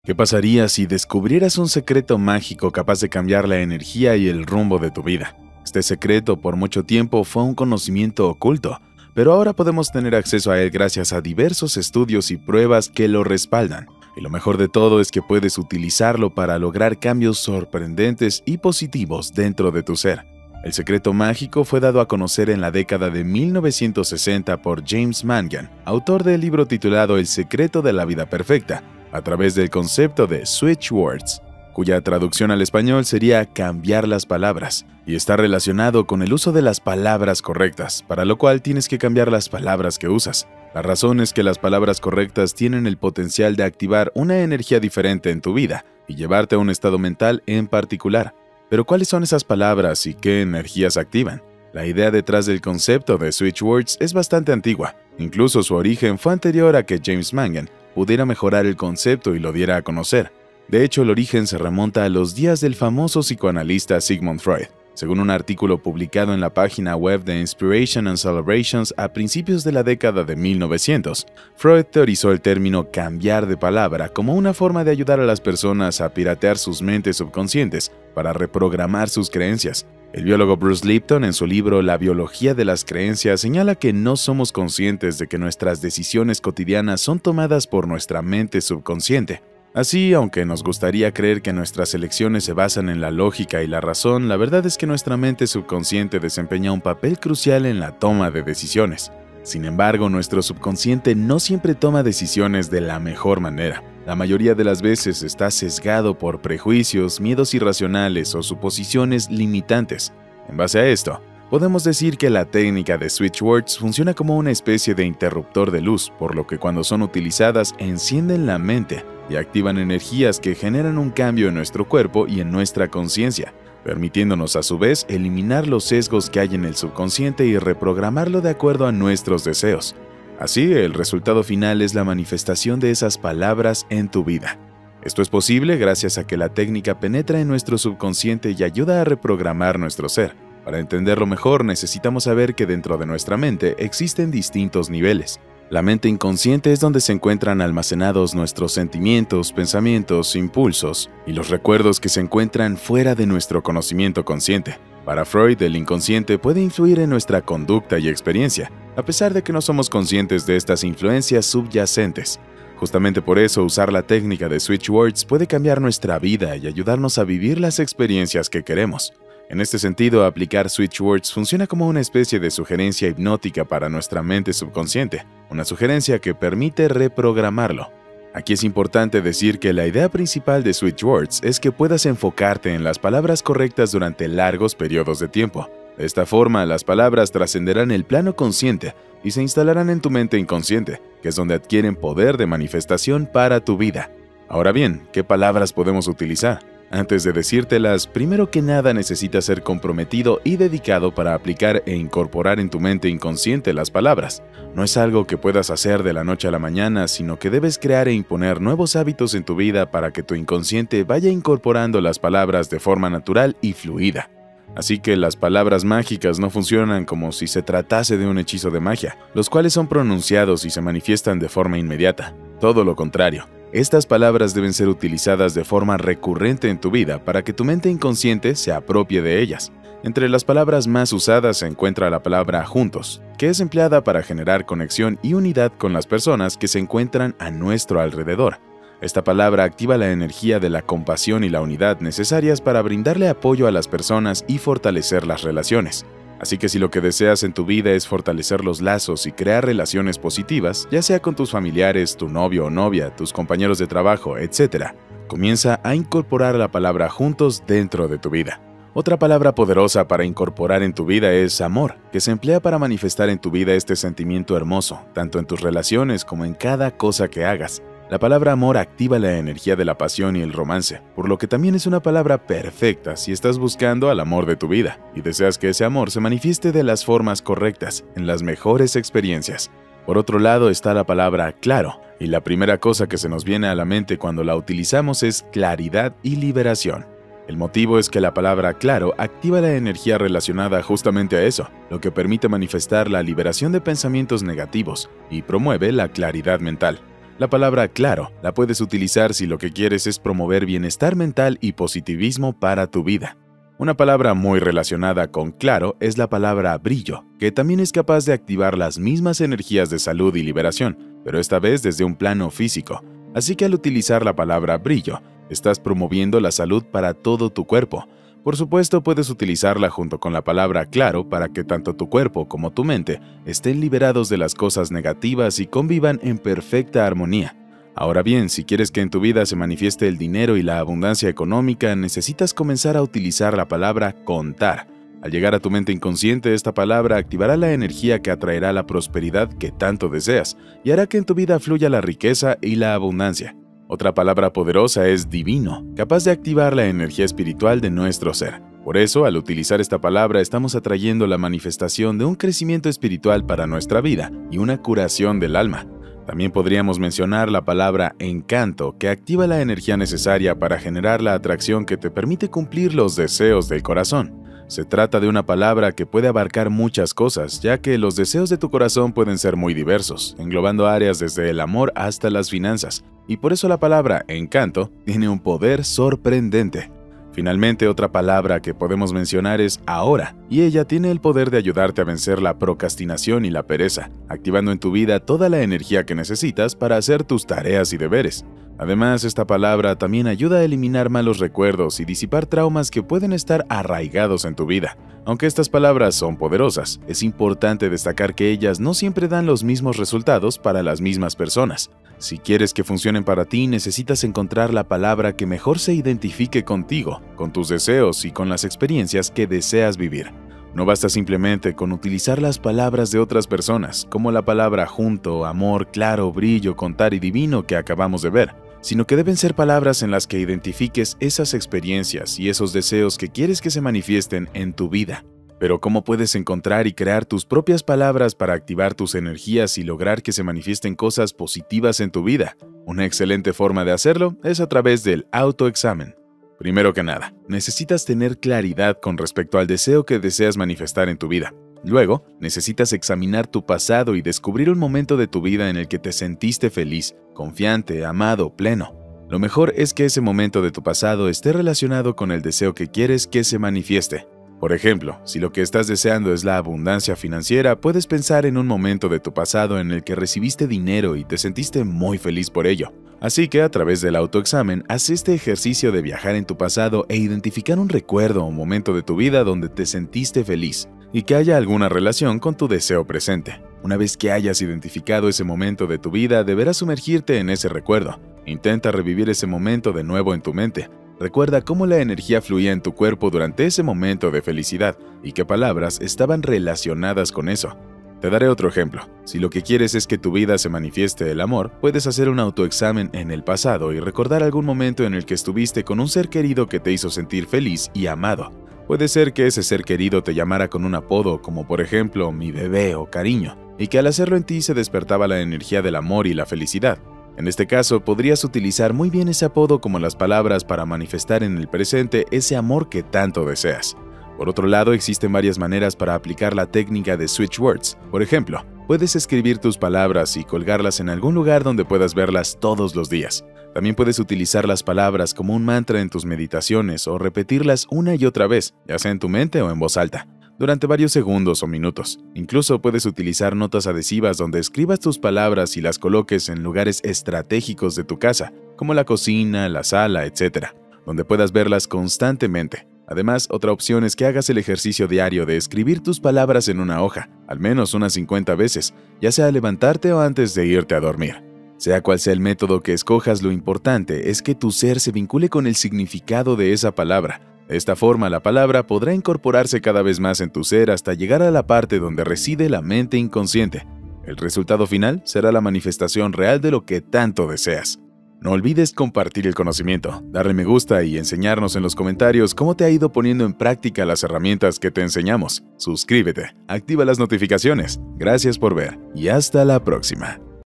¿Qué pasaría si descubrieras un secreto mágico capaz de cambiar la energía y el rumbo de tu vida? Este secreto por mucho tiempo fue un conocimiento oculto, pero ahora podemos tener acceso a él gracias a diversos estudios y pruebas que lo respaldan. Y lo mejor de todo es que puedes utilizarlo para lograr cambios sorprendentes y positivos dentro de tu ser. El secreto mágico fue dado a conocer en la década de 1960 por James Mangan, autor del libro titulado El secreto de la vida perfecta, a través del concepto de Switch Words, cuya traducción al español sería cambiar las palabras, y está relacionado con el uso de las palabras correctas, para lo cual tienes que cambiar las palabras que usas. La razón es que las palabras correctas tienen el potencial de activar una energía diferente en tu vida y llevarte a un estado mental en particular. Pero ¿cuáles son esas palabras y qué energías activan? La idea detrás del concepto de Switch Words es bastante antigua. Incluso su origen fue anterior a que James Mangan pudiera mejorar el concepto y lo diera a conocer. De hecho, el origen se remonta a los días del famoso psicoanalista Sigmund Freud. Según un artículo publicado en la página web de Inspiration and Celebrations a principios de la década de 1900, Freud teorizó el término cambiar de palabra como una forma de ayudar a las personas a piratear sus mentes subconscientes para reprogramar sus creencias. El biólogo Bruce Lipton, en su libro La biología de las creencias, señala que no somos conscientes de que nuestras decisiones cotidianas son tomadas por nuestra mente subconsciente. Así, aunque nos gustaría creer que nuestras elecciones se basan en la lógica y la razón, la verdad es que nuestra mente subconsciente desempeña un papel crucial en la toma de decisiones. Sin embargo, nuestro subconsciente no siempre toma decisiones de la mejor manera. La mayoría de las veces está sesgado por prejuicios, miedos irracionales o suposiciones limitantes. En base a esto, podemos decir que la técnica de Switch Words funciona como una especie de interruptor de luz, por lo que cuando son utilizadas encienden la mente y activan energías que generan un cambio en nuestro cuerpo y en nuestra conciencia, permitiéndonos a su vez eliminar los sesgos que hay en el subconsciente y reprogramarlo de acuerdo a nuestros deseos. Así, el resultado final es la manifestación de esas palabras en tu vida. Esto es posible gracias a que la técnica penetra en nuestro subconsciente y ayuda a reprogramar nuestro ser. Para entenderlo mejor, necesitamos saber que dentro de nuestra mente existen distintos niveles. La mente inconsciente es donde se encuentran almacenados nuestros sentimientos, pensamientos, impulsos y los recuerdos que se encuentran fuera de nuestro conocimiento consciente. Para Freud, el inconsciente puede influir en nuestra conducta y experiencia, a pesar de que no somos conscientes de estas influencias subyacentes. Justamente por eso, usar la técnica de Switch Words puede cambiar nuestra vida y ayudarnos a vivir las experiencias que queremos. En este sentido, aplicar Switch Words funciona como una especie de sugerencia hipnótica para nuestra mente subconsciente, una sugerencia que permite reprogramarlo. Aquí es importante decir que la idea principal de Switch Words es que puedas enfocarte en las palabras correctas durante largos periodos de tiempo. De esta forma, las palabras trascenderán el plano consciente y se instalarán en tu mente inconsciente, que es donde adquieren poder de manifestación para tu vida. Ahora bien, ¿qué palabras podemos utilizar? Antes de decírtelas, primero que nada necesitas ser comprometido y dedicado para aplicar e incorporar en tu mente inconsciente las palabras. No es algo que puedas hacer de la noche a la mañana, sino que debes crear e imponer nuevos hábitos en tu vida para que tu inconsciente vaya incorporando las palabras de forma natural y fluida. Así que las palabras mágicas no funcionan como si se tratase de un hechizo de magia, los cuales son pronunciados y se manifiestan de forma inmediata. Todo lo contrario. Estas palabras deben ser utilizadas de forma recurrente en tu vida para que tu mente inconsciente se apropie de ellas. Entre las palabras más usadas se encuentra la palabra juntos, que es empleada para generar conexión y unidad con las personas que se encuentran a nuestro alrededor. Esta palabra activa la energía de la compasión y la unidad necesarias para brindarle apoyo a las personas y fortalecer las relaciones. Así que si lo que deseas en tu vida es fortalecer los lazos y crear relaciones positivas, ya sea con tus familiares, tu novio o novia, tus compañeros de trabajo, etc., comienza a incorporar la palabra juntos dentro de tu vida. Otra palabra poderosa para incorporar en tu vida es amor, que se emplea para manifestar en tu vida este sentimiento hermoso, tanto en tus relaciones como en cada cosa que hagas. La palabra amor activa la energía de la pasión y el romance, por lo que también es una palabra perfecta si estás buscando al amor de tu vida y deseas que ese amor se manifieste de las formas correctas, en las mejores experiencias. Por otro lado está la palabra claro, y la primera cosa que se nos viene a la mente cuando la utilizamos es claridad y liberación. El motivo es que la palabra claro activa la energía relacionada justamente a eso, lo que permite manifestar la liberación de pensamientos negativos y promueve la claridad mental. La palabra claro la puedes utilizar si lo que quieres es promover bienestar mental y positivismo para tu vida. Una palabra muy relacionada con claro es la palabra brillo, que también es capaz de activar las mismas energías de salud y liberación, pero esta vez desde un plano físico. Así que al utilizar la palabra brillo, estás promoviendo la salud para todo tu cuerpo. Por supuesto, puedes utilizarla junto con la palabra claro para que tanto tu cuerpo como tu mente estén liberados de las cosas negativas y convivan en perfecta armonía. Ahora bien, si quieres que en tu vida se manifieste el dinero y la abundancia económica, necesitas comenzar a utilizar la palabra contar. Al llegar a tu mente inconsciente, esta palabra activará la energía que atraerá la prosperidad que tanto deseas y hará que en tu vida fluya la riqueza y la abundancia. Otra palabra poderosa es divino, capaz de activar la energía espiritual de nuestro ser. Por eso, al utilizar esta palabra, estamos atrayendo la manifestación de un crecimiento espiritual para nuestra vida y una curación del alma. También podríamos mencionar la palabra encanto, que activa la energía necesaria para generar la atracción que te permite cumplir los deseos del corazón. Se trata de una palabra que puede abarcar muchas cosas, ya que los deseos de tu corazón pueden ser muy diversos, englobando áreas desde el amor hasta las finanzas, y por eso la palabra encanto tiene un poder sorprendente. Finalmente, otra palabra que podemos mencionar es ahora, y ella tiene el poder de ayudarte a vencer la procrastinación y la pereza, activando en tu vida toda la energía que necesitas para hacer tus tareas y deberes. Además, esta palabra también ayuda a eliminar malos recuerdos y disipar traumas que pueden estar arraigados en tu vida. Aunque estas palabras son poderosas, es importante destacar que ellas no siempre dan los mismos resultados para las mismas personas. Si quieres que funcionen para ti, necesitas encontrar la palabra que mejor se identifique contigo, con tus deseos y con las experiencias que deseas vivir. No basta simplemente con utilizar las palabras de otras personas, como la palabra junto, amor, claro, brillo, contar y divino que acabamos de ver, sino que deben ser palabras en las que identifiques esas experiencias y esos deseos que quieres que se manifiesten en tu vida. Pero ¿cómo puedes encontrar y crear tus propias palabras para activar tus energías y lograr que se manifiesten cosas positivas en tu vida? Una excelente forma de hacerlo es a través del autoexamen. Primero que nada, necesitas tener claridad con respecto al deseo que deseas manifestar en tu vida. Luego, necesitas examinar tu pasado y descubrir un momento de tu vida en el que te sentiste feliz, confiante, amado, pleno. Lo mejor es que ese momento de tu pasado esté relacionado con el deseo que quieres que se manifieste. Por ejemplo, si lo que estás deseando es la abundancia financiera, puedes pensar en un momento de tu pasado en el que recibiste dinero y te sentiste muy feliz por ello. Así que a través del autoexamen, haz este ejercicio de viajar en tu pasado e identificar un recuerdo o momento de tu vida donde te sentiste feliz y que haya alguna relación con tu deseo presente. Una vez que hayas identificado ese momento de tu vida, deberás sumergirte en ese recuerdo. Intenta revivir ese momento de nuevo en tu mente. Recuerda cómo la energía fluía en tu cuerpo durante ese momento de felicidad y qué palabras estaban relacionadas con eso. Te daré otro ejemplo. Si lo que quieres es que tu vida se manifieste el amor, puedes hacer un autoexamen en el pasado y recordar algún momento en el que estuviste con un ser querido que te hizo sentir feliz y amado. Puede ser que ese ser querido te llamara con un apodo como por ejemplo mi bebé o cariño, y que al hacerlo en ti se despertaba la energía del amor y la felicidad. En este caso, podrías utilizar muy bien ese apodo como las palabras para manifestar en el presente ese amor que tanto deseas. Por otro lado, existen varias maneras para aplicar la técnica de Switch Words. Por ejemplo, puedes escribir tus palabras y colgarlas en algún lugar donde puedas verlas todos los días. También puedes utilizar las palabras como un mantra en tus meditaciones o repetirlas una y otra vez, ya sea en tu mente o en voz alta, durante varios segundos o minutos. Incluso puedes utilizar notas adhesivas donde escribas tus palabras y las coloques en lugares estratégicos de tu casa, como la cocina, la sala, etc., donde puedas verlas constantemente. Además, otra opción es que hagas el ejercicio diario de escribir tus palabras en una hoja, al menos unas 50 veces, ya sea al levantarte o antes de irte a dormir. Sea cual sea el método que escojas, lo importante es que tu ser se vincule con el significado de esa palabra. De esta forma, la palabra podrá incorporarse cada vez más en tu ser hasta llegar a la parte donde reside la mente inconsciente. El resultado final será la manifestación real de lo que tanto deseas. No olvides compartir el conocimiento, darle me gusta y enseñarnos en los comentarios cómo te ha ido poniendo en práctica las herramientas que te enseñamos. Suscríbete, activa las notificaciones. Gracias por ver y hasta la próxima.